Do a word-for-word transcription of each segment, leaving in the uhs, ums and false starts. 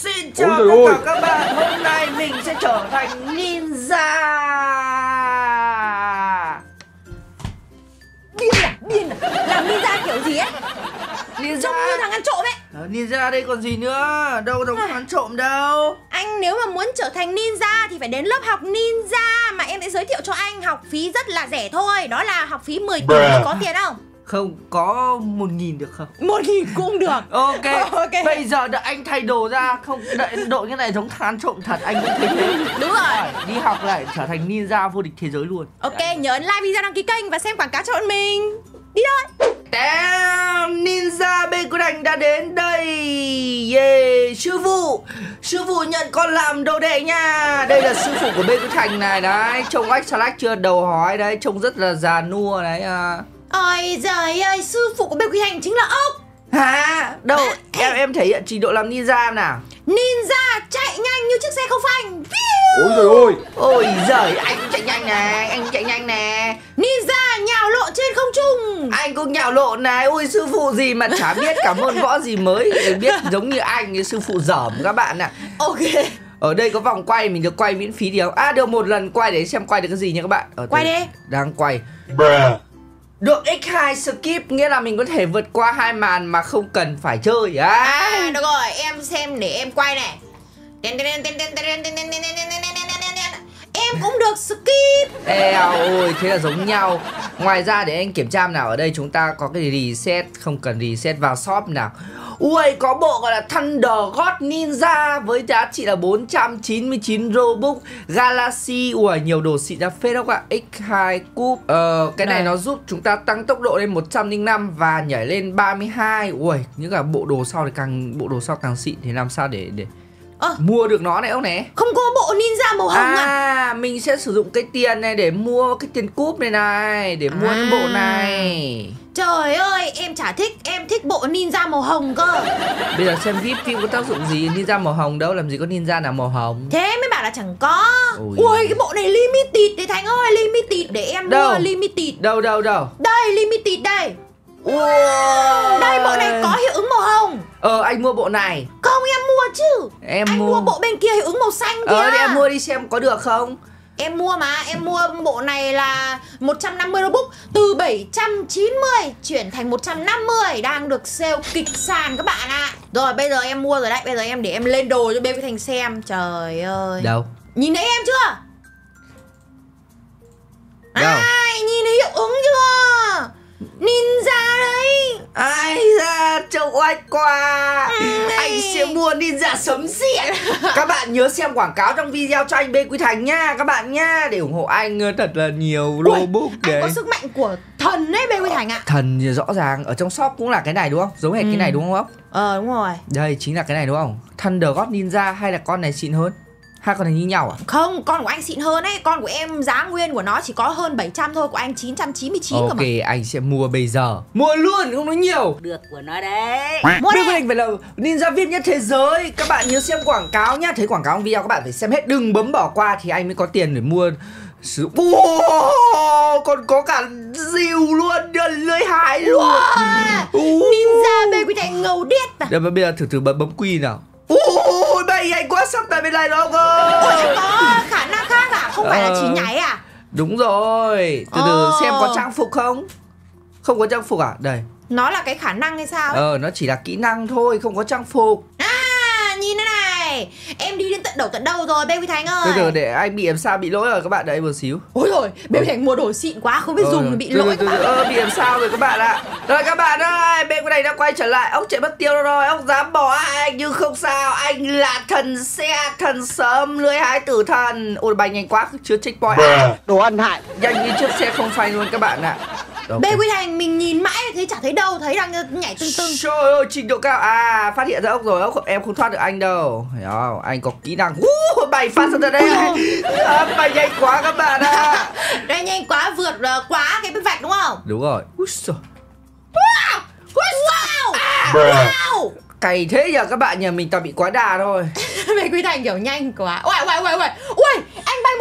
Xin chào tất cả các bạn, hôm nay mình sẽ trở thành ninja. Điên à, điên à, làm ninja kiểu gì ấy? Ninja trông như thằng ăn trộm ấy. à, Ninja đây còn gì nữa, đâu giống à. ăn trộm đâu. Anh nếu mà muốn trở thành ninja thì phải đến lớp học ninja mà em sẽ giới thiệu cho anh, học phí rất là rẻ thôi. Đó là học phí mười tỷ, có tiền không? Không, có một nghìn được không? Một nghìn cũng được. Ok, okay. Bây giờ đợi anh thay đồ ra. Không, đợi đội cái này giống thằng ăn trộm thật, anh cũng thấy thế. Đúng rồi. Đi học lại trở thành ninja vô địch thế giới luôn. Ok, nhớ ấn like video, đăng ký kênh và xem quảng cáo cho bọn mình. Đi thôi. Damn, ninja bên của Thành đã đến đây. Yeah, sư phụ, sư phụ nhận con làm đồ đệ nha. Đây là sư phụ của bên của Thành này đấy. Trông ách xà lách chưa, đầu hói đấy, trông rất là già nua đấy à. Ôi giời ơi, sư phụ của bên Quý Thành chính là ốc. Hả? Đâu, à, em em thể hiện trình độ làm ninja nào. Ninja chạy nhanh như chiếc xe không phanh. Ôi trời ơi. Ôi giời, anh chạy nhanh nè, anh chạy nhanh nè. Ninja nhào lộ trên không trung. Anh cũng nhào lộ này. Ôi sư phụ gì mà chả biết cả môn võ gì mới. Biết giống như anh, sư phụ dởm các bạn ạ. Ok. Ở đây có vòng quay, mình được quay miễn phí đi không? À, được một lần quay để xem quay được cái gì nha các bạn. Ở quay đi. Đang quay. Bruh. Được nhân hai skip, nghĩa là mình có thể vượt qua hai màn mà không cần phải chơi. À, à được rồi, em xem để em quay này. Em cũng được skip. Eo ôi, thế là giống nhau. Ngoài ra để anh kiểm tra nào, ở đây chúng ta có cái reset, không cần reset, vào shop nào. Ui, có bộ gọi là Thunder God Ninja với giá trị là bốn trăm chín mươi chín Robux. Galaxy, ui, nhiều đồ xịn ra phết không ạ. nhân hai Cube. Ờ, cái này, này nó giúp chúng ta tăng tốc độ lên một trăm linh năm và nhảy lên ba mươi hai. Ui, những cả bộ đồ sau thì càng bộ đồ sau càng xịn, thì làm sao để để à, mua được nó này ông này? Không có bộ ninja màu hồng à? À, mình sẽ sử dụng cái tiền này để mua cái tiền cúp này này, để mua à. những bộ này. Trời ơi, em chả thích, em thích bộ ninja màu hồng cơ. Bây giờ xem vê i pê phim có tác dụng gì, ninja màu hồng đâu, làm gì có ninja nào màu hồng. Thế mới bảo là chẳng có. Ôi, ui, cái bộ này limited đấy Thành ơi, limited, để em đâu? mua limited. Đâu đâu đâu? Đây, limited đây. Wow. Đây, bộ này có hiệu ứng màu hồng. Ờ, anh mua bộ này. Không, em mua chứ. Em anh mua. mua bộ bên kia hiệu ứng màu xanh kia. Ờ, để em mua đi xem có được không. Em mua mà, em mua bộ này là một trăm năm mươi Robux, từ bảy trăm chín mươi chuyển thành một trăm năm mươi, đang được sale kịch sàn các bạn ạ. À. Rồi bây giờ em mua rồi đấy, bây giờ em để em lên đồ cho bên Thành xem. Trời ơi. Đâu? Nhìn thấy em chưa? Đâu? Ai, nhìn thấy hiệu ứng chưa? Ninja đấy. Ai da, trông oai quá. ừ, Anh sẽ mua ninja sấm sét. Các bạn nhớ xem quảng cáo trong video cho anh bên Quý Thành nha các bạn nha, để ủng hộ anh thật là nhiều Robux. Anh có sức mạnh của thần đấy bên Quý Thành ạ. Thần thì rõ ràng, ở trong shop cũng là cái này đúng không? Giống hệt ừ. cái này đúng không? Ờ đúng rồi. Đây chính là cái này đúng không? Thunder God Ninja, hay là con này xịn hơn? Hai con này như nhau à? Không, con của anh xịn hơn ấy. Con của em giá nguyên của nó chỉ có hơn bảy trăm thôi, của anh chín trăm chín mươi chín. Ok, cơ mà. anh sẽ mua bây giờ. Mua luôn, không nói nhiều. Được của nó đấy. Mua đi. Mình phải là ninja vi ai pi nhất thế giới. Các bạn nhớ xem quảng cáo nhá. Thấy quảng cáo trong video các bạn phải xem hết, đừng bấm bỏ qua thì anh mới có tiền để mua sử dụng. Wow, còn có cả rìu luôn, lưỡi hái luôn. Wow. Ninja bên Quý Thành ngầu điết à. Đây, bây giờ thử thử bấm bấm quy nào. Ôi, bay anh quá, sắp tại bên này đó cơ. Ôi, có khả năng khác à? Không phải ờ, là chỉ nhảy à? Đúng rồi. Từ từ ờ. xem có trang phục không? Không có trang phục à? Đây. Nó là cái khả năng hay sao ấy? Ờ, nó chỉ là kỹ năng thôi, không có trang phục. À, nhìn thế này. Em đi đến tận đầu tận đâu rồi, Baby Thành ơi? Từ từ để anh bị làm sao, bị lỗi rồi các bạn, đợi một xíu. Ôi rồi, Baby Thành mua đồ xịn quá, không biết ờ, dùng thì bị từ lỗi từ, từ, ờ, bị làm sao rồi các bạn ạ. Rồi các bạn ơi, bên cái này đã quay trở lại. Ốc chạy mất tiêu rồi, ốc dám bỏ anh nhưng không sao. Anh là thần xe, thần sớm, lưỡi hái tử thần. Ôi bay nhanh quá, chưa checkpoint. Đồ ăn hại. Nhanh như chiếc xe không phanh luôn các bạn ạ. Okay. Bê Quý Thành mình nhìn mãi thấy chả thấy đâu, thấy đang nhảy tưng tưng. Trời ơi, trình độ cao. À, phát hiện ra ốc rồi, ốc em không thoát được anh đâu. Hiểu không? Anh có kỹ năng. Uh, bay phát ra đây. À, bay nhanh quá các bạn ạ. À. Đây nhanh quá, vượt uh, quá cái vạch đúng không? Đúng rồi. Úi giời. Wow. Wow. À, wow. Cày thế nhờ các bạn, nhờ mình toàn bị quá đà thôi. Bê Quý Thành kiểu nhanh quá. Ui ui ui ui. Ui, anh bay một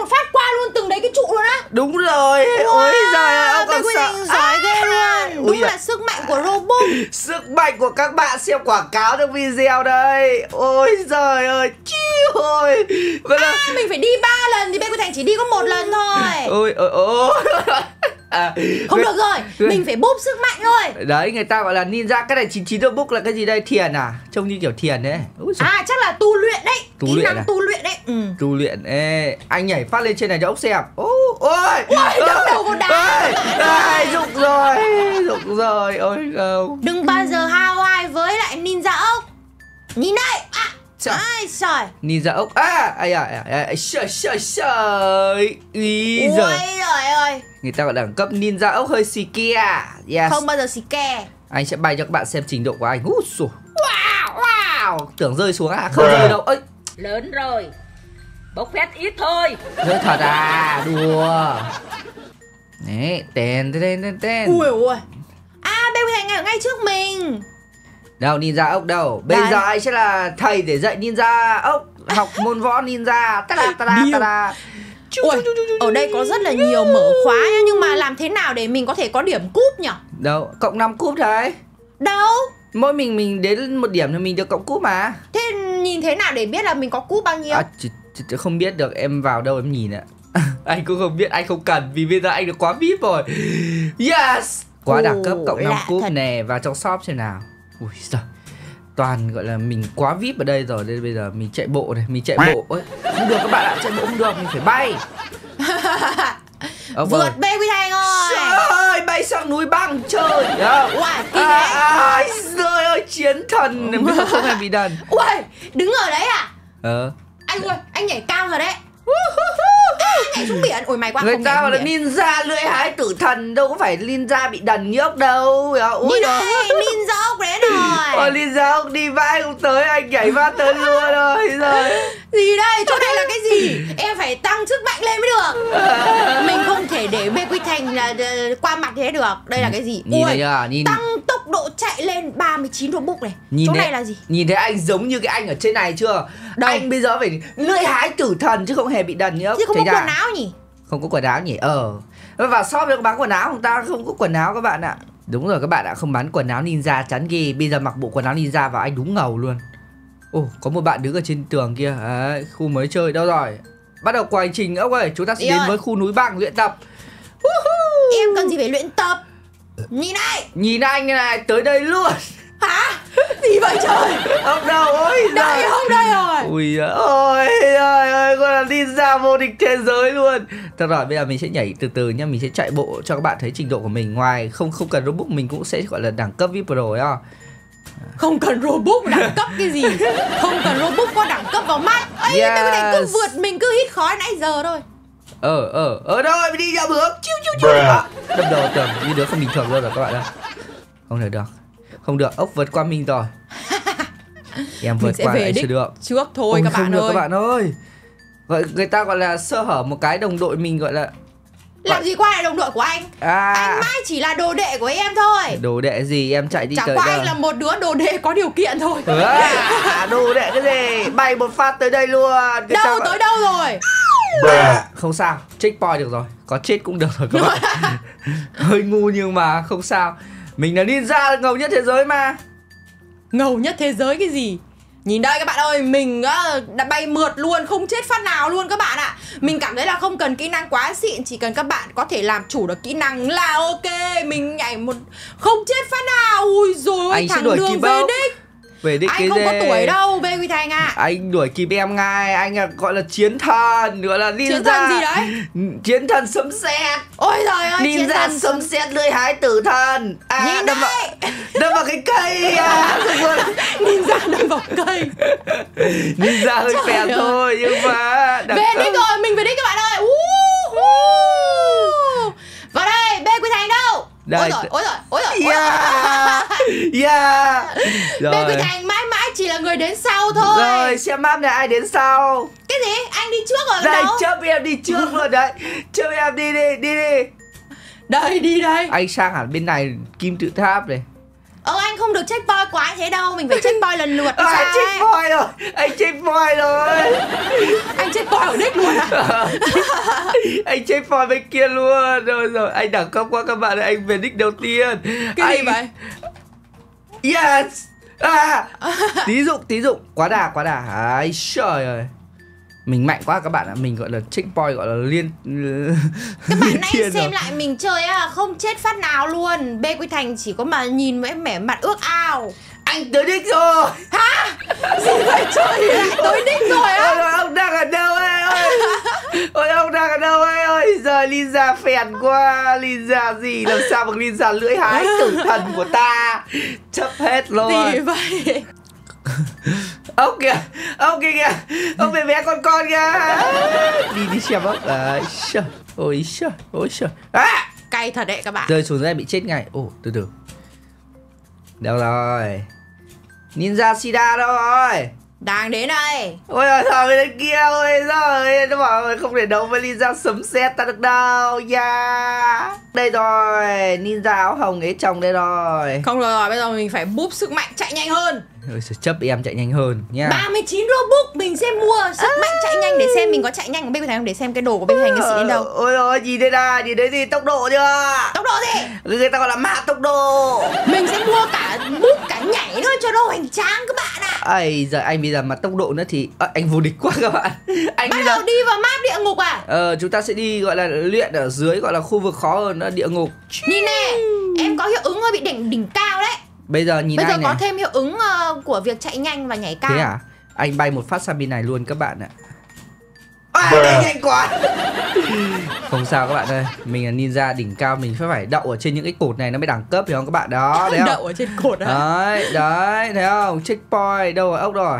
một phát qua luôn từng đấy cái trụ luôn á. Đúng rồi. Wow, Ôi giời ơi, ông Baby còn Quy sợ. Thành giỏi ghê luôn. Đúng là sức mạnh của robot. Sức mạnh của các bạn xem quảng cáo trong video đây. Ôi giời ơi, chiu ơi. Vậy là... À, mình phải đi ba lần thì Baby Quy Thành chỉ đi có một lần thôi. Ôi ôi ôi. À, không người... được rồi, người... mình phải búp sức mạnh thôi. Đấy, người ta gọi là ninja. Cái này chín mươi chín notebook là cái gì đây? Thiền à? Trông như kiểu thiền đấy. À, chắc là tu luyện đấy. Tu Kỹ luyện năng à? tu luyện đấy. Ừ. Tu luyện. Ê, anh nhảy phát lên trên này cho ốc xem. Ôi, ôi, ôi đâu đâu có đá. Ai, rụng rồi, rụng rồi. Ôi không. Đừng bao giờ hao ai với lại ninja ốc. Nhìn đây. À, ai trời. Ninja ốc. À, ai à, ai à, trời trời trời. Ý giời. Ôi trời ơi. Người ta gọi đẳng cấp ninja ốc hơi xì kia. Yes. Không bao giờ xì ke. Anh sẽ bay cho các bạn xem trình độ của anh. Úi dồi. Wow, wow. Tưởng rơi xuống à? Không rơi đâu. Ơi. Lớn rồi, bốc phét ít thôi. Rơi thật à? Đùa. Đấy, tên tên tên tên. Ui ui. À, Baby Thành ở ngay trước mình. Đâu, ninja ốc đâu? Bây Đấy. giờ anh sẽ là thầy để dạy ninja ốc. Học môn võ ninja. Ta-da, ta-da, ta-da. Ui, ở đây có rất là nhiều mở khóa nhá. Nhưng mà làm thế nào để mình có thể có điểm cúp nhỉ? Đâu, cộng năm cúp đấy. Đâu? Mỗi mình mình đến một điểm thì mình được cộng cúp mà. Thế nhìn thế nào để biết là mình có cúp bao nhiêu? À, ch ch ch không biết được, em vào đâu em nhìn ạ. Anh cũng không biết, anh không cần. Vì bây giờ anh được quá vê i pê rồi. Yes. Quá đẳng cấp, cộng năm cúp thật. Nè, vào trong shop xem nào. Ui giời. Toàn gọi là mình quá vê i pê ở đây rồi. Nên bây giờ mình chạy bộ này, mình chạy bộ. Ôi, không được các bạn ạ, chạy bộ không được, mình phải bay. Ờ, vượt Baby Thành rồi. Trời ơi, bay sang núi băng chơi. Wow, kinh à, đấy. Ai giời ơi, chiến thần. Bây giờ không hề bị đần. Ui, đứng ở đấy à? Ờ. Anh ơi, anh nhảy cao rồi đấy. À, nhảy xuống biển. Ôi mày quá. Người ta gọi là ninja lưỡi hái tử thần. Đâu có phải ninja bị đần như ốc đâu. Ui đi đây, ninja ốc đến rồi. Ôi ninja ốc đi vãi không tới. Anh nhảy phát tới luôn rồi. Rồi. Gì đây, chỗ này là cái gì? Em phải tăng sức mạnh lên mới được. Mình không thể để Baby Thành là qua mặt thế được. Đây là cái gì? Nhìn Ui, này nhìn... tăng tốc độ chạy lên ba mươi chín robux này. Nhìn chỗ thấy, này là gì? Nhìn thấy anh giống như cái anh ở trên này chưa? Đâu? Anh bây giờ phải lưỡi hái tử thần chứ không hề bị đần nhá. Chứ không có quần áo nhỉ? Không có quần áo nhỉ? Ờ. Vào shop có bán quần áo, không ta không có quần áo các bạn ạ. Đúng rồi các bạn ạ, không bán quần áo ninja chán ghê. Bây giờ mặc bộ quần áo ninja vào anh đúng ngầu luôn. Ồ, có một bạn đứng ở trên tường kia. Đấy, khu mới chơi đâu rồi? Bắt đầu qua hành trình ốc ơi, chúng ta sẽ Đi đến ơi. với khu núi băng luyện tập. Em cần gì phải luyện tập? Nhìn này. Nhìn anh này, tới đây luôn. Hả? Gì vậy trời? Không đâu, ôi đây giời. không đây rồi. Ui ôi ơi ơi, con là ninja vô địch thế giới luôn. Thật rồi, bây giờ mình sẽ nhảy từ từ nhá, mình sẽ chạy bộ cho các bạn thấy trình độ của mình. Ngoài không không cần robux mình cũng sẽ gọi là đẳng cấp vê i pê Pro á. Không cần robux đẳng cấp cái gì? Không cần robux có đẳng cấp vào mắt. Ây, Yes. cái này cứ vượt mình cứ hít khói nãy giờ thôi. Ờ ờ ở đâu mình đi ra bước. Chiu chiu chiu. À, đâm đầu tường như đứa không bình thường luôn rồi các bạn ơi. Không thể được. Không được, ốc vượt qua mình rồi. Em vượt qua lại chưa được. Trước thôi. Ôi, các bạn không được ơi. các bạn ơi. Vậy người ta gọi là sơ hở một cái đồng đội mình gọi là làm gì qua lại đồng đội của anh? à, Anh mãi chỉ là đồ đệ của em thôi. đồ đệ gì em chạy đi Chẳng tới qua đâu. anh là một đứa đồ đệ có điều kiện thôi. À, đồ đệ cái gì? Bay một phát tới đây luôn. Cái Đâu tới bạn... đâu rồi? À, không sao, checkpoint được rồi. Có chết cũng được rồi các bạn. Hơi ngu nhưng mà không sao. Mình là ninja ngầu nhất thế giới mà. Ngầu nhất thế giới cái gì? Nhìn đây các bạn ơi, mình uh, đã bay mượt luôn, không chết phát nào luôn các bạn ạ. Mình cảm thấy là không cần kỹ năng quá xịn, chỉ cần các bạn có thể làm chủ được kỹ năng là ok. Mình nhảy một không chết phát nào. Ui dồi ôi, thằng đường về đích. Về đích anh cái không gì? có tuổi đâu, Baby Thành ạ. À. Anh đuổi kịp em ngay, anh là gọi là chiến thần, gọi là ninja. Chiến thần gì đấy? Chiến thần sấm sét. Ôi trời ơi, chiến ninja thần sấm sét lưỡi hái tử thần. À, nhìn đâm đây. vào, đâm vào cái cây à. Ninja đâm vào cây. Ninja hơi phèn thôi nhưng mà về đích rồi, mình về đích các bạn ơi. Uh, uh. Vào đây, Baby Thành đâu? Đây. Ôi rồi, ôi rồi, ôi rồi. Yeah. Yeah. Rồi. Baby Thành mãi mãi chỉ là người đến sau thôi. Rồi, xem map này ai đến sau. Cái gì? Anh đi trước rồi đây, đâu? chấp em đi trước luôn đấy. Chấp em đi đi, đi đi. Đây, đi đây. Anh sang hẳn bên này, kim tự tháp này. Ờ anh không được checkpoint quá thế đâu, mình phải checkpoint lần lượt. À, anh checkpoint rồi, anh checkpoint rồi. Anh checkpoint ở đích luôn à? Anh checkpoint bên kia luôn. Rồi rồi, anh đẳng cấp quá các bạn ơi, anh về đích đầu tiên. Cái anh... gì vậy? Yes. À, tí dụng, tí dụng. Quá đà, quá đà. Ai trời ơi. Mình mạnh quá các bạn ạ, mình gọi là checkpoint gọi là liên. Các bạn nãy xem lại mình chơi á, không chết phát nào luôn. B Quy Thành chỉ có mà nhìn với mẻ mặt ước ao. Anh tới đích rồi. Hả? Gì vậy trời lại tới đích rồi á? Ôi, ông đang ở đâu ấy ơi? Ôi ông đang ở đâu ấy ơi? Giờ Linza phèn quá. Linza gì? Làm sao bằng Linza lưỡi hái tử thần của ta? Chấp hết luôn. Gì vậy? Ông kìa, ông kìa kìa, ông bé bé con con kìa. Đi đi xem ốc. À, trời, ôi trời, ôi trời. À! Cay thật đấy các bạn. Rơi xuống đây bị chết ngay. Ồ, từ từ. Đâu rồi? Ninja Sida đâu rồi? Đang đến đây. Ôi trời thằng bên kia ôi rồi, nó bảo không thể đấu với Ninja sấm sét ta được đâu. Yeah. Đây rồi, Ninja áo hồng ấy chồng đây rồi. Không rồi rồi, bây giờ mình phải búp sức mạnh chạy nhanh hơn. Ôi trời, chấp em chạy nhanh hơn nha. ba mươi chín Robux mình sẽ mua sức à. mạnh chạy nhanh để xem mình có chạy nhanh của B Quy Thành không, để xem cái đồ của B Quy Thành nó xịn đến đâu. Ôi ôi nhìn đây này, nhìn đấy gì tốc độ chưa? Tốc độ gì? Người ta gọi là mạ tốc độ. Mình sẽ mua cả búp cả nhảy nữa cho nó hoành tráng các bạn ạ. Ây giờ anh bây giờ mà tốc độ nữa thì à, anh vô địch quá các bạn. Anh bắt bây đầu giờ đi vào map địa ngục à? Ờ chúng ta sẽ đi gọi là luyện ở dưới gọi là khu vực khó hơn đó, địa ngục. Nhìn nè, em có hiệu ứng hơi bị đỉnh đỉnh cao đấy. Bây giờ nhìn Bây giờ anh có này. thêm hiệu ứng uh, của việc chạy nhanh và nhảy cao. Thế à? Anh bay một phát sang bên này luôn các bạn ạ. À, bay nhanh quá. Không sao các bạn ơi, mình là ninja đỉnh cao, mình phải phải đậu ở trên những cái cột này nó mới đẳng cấp hiểu không các bạn? Đó, thấy không? Đậu ở trên cột á. Đấy, đấy, thấy không? Checkpoint, đâu rồi? Ốc rồi.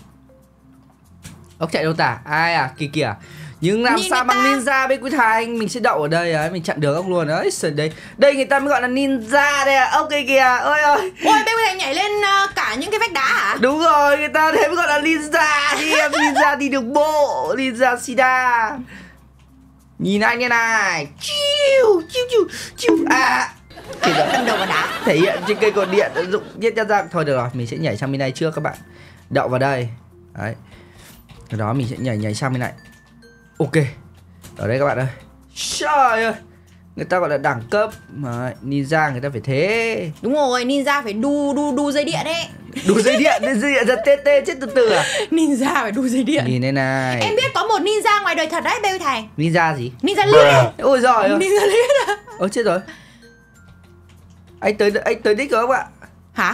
Ốc chạy đâu ta? Ai à? Kìa kìa. Nhưng làm Nhìn sao bằng ta. ninja bên Quy Thành. Mình sẽ đậu ở đây ấy, mình chặn đường ốc luôn đấy. Đây, đây người ta mới gọi là ninja đây à. Ốc kia kìa, ôi ơi. Ôi, B Quy Thành nhảy lên uh, cả những cái vách đá hả? Đúng rồi, người ta thế mới gọi là ninja đi em. Ninja đi đường bộ, ninja sida. Nhìn anh như này. Chiu, chiu, chiu, chiu. À, Đâm đầu vào đá. thể hiện trên cây cột điện dụng giết ra ra. Thôi được rồi, mình sẽ nhảy sang bên này trước các bạn. Đậu vào đây. Đấy. Từ đó mình sẽ nhảy nhảy sang bên này. Ok. Ở đây các bạn ơi. Trời ơi. Người ta gọi là đẳng cấp. Đấy, ninja người ta phải thế. Đúng rồi, ninja phải đu đu đu dây điện ấy. Đu dây điện, đu dây điện giật tê tê chết từ từ à? Ninja phải đu dây điện. Nhìn đây này. Em biết có một ninja ngoài đời thật đấy, B Quy Thành. Ninja gì? Ninja Lít ấy. Ôi giời ơi. Ninja Lít à? Ôi chết rồi. Anh tới anh tới đích rồi các bạn. Hả?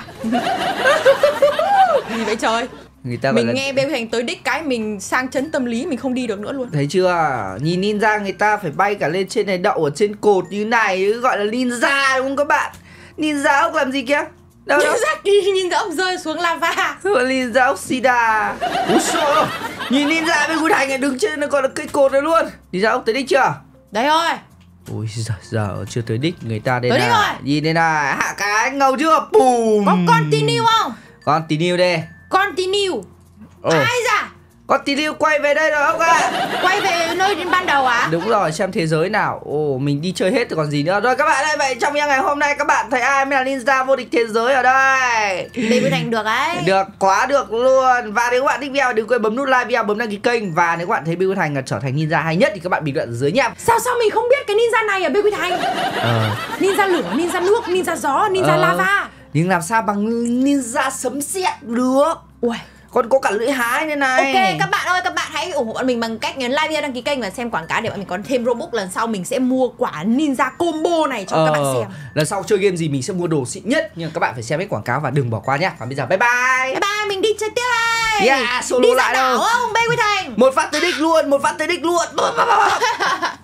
Gì vậy trời? Người ta Mình là... nghe B Quy Thành tới đích cái mình sang chấn tâm lý, mình không đi được nữa luôn. Thấy chưa? Nhìn ninja người ta phải bay cả lên trên này, đậu ở trên cột như này, gọi là ninja đúng không các bạn? Ninja ốc làm gì kia? Đâu đâu? Ninja kỳ nhìn ra ông rơi xuống lava. Ninja ốc sida. Úi xô. Nhìn ninja bên Quy Thành này đứng trên nó gọi là cây cột này luôn. Ninja ốc tới đích chưa? Đấy rồi. Ôi giờ, giờ chưa tới đích. Người ta đây tới này. Đích rồi. Nhìn đây này, hạ cái ngầu chưa? Bùm. Có continue không? Continue đây. Continue. Ồ. Ai da? Continue quay về đây rồi ông ạ. Quay về nơi đến ban đầu à? Đúng rồi, xem thế giới nào. Ồ, mình đi chơi hết rồi còn gì nữa. Rồi các bạn ơi, vậy trong ngày hôm nay các bạn thấy ai mới là ninja vô địch thế giới ở đây? B Quy Thành được ấy. Được, quá được luôn. Và nếu các bạn thích video đừng quên bấm nút like video, bấm đăng ký kênh. Và nếu các bạn thấy B Quy Thành là trở thành ninja hay nhất thì các bạn bình luận ở dưới nha. Sao sao mình không biết cái ninja này ở B Quy Thành? Ờ. Ninja lửa, ninja nước, ninja gió, ninja Ờ. lava. Nhưng làm sao bằng ninja sấm sét được? Ui. Còn có cả lưỡi hái nữa này. Ok các bạn ơi, các bạn hãy ủng hộ bọn mình bằng cách nhấn like video, đăng ký kênh và xem quảng cáo để bọn mình có thêm Robux. Lần sau mình sẽ mua quả ninja combo này cho ờ, các bạn xem. Lần sau chơi game gì mình sẽ mua đồ xịn nhất. Nhưng các bạn phải xem hết quảng cáo và đừng bỏ qua nhá. Còn bây giờ bye bye. Bye bye, mình đi chơi tiếp đây. Yeah, solo đi ra lại đảo đâu. không B Quy Thành? Một phát tới đích luôn, một phát tới đích luôn.